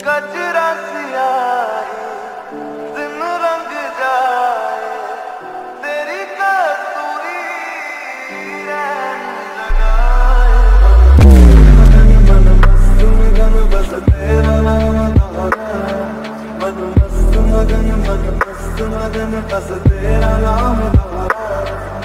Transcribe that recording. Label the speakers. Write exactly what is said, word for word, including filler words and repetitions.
Speaker 1: कचरा सियाही दिन रंग जाए, तेरी कस्तूरी रैन लगाए। मन मन मस्त मगन बस तेरा नाम दोहराए, मन मस्त मगन मन मस्त मगन बस तेरा नाम दोहराए।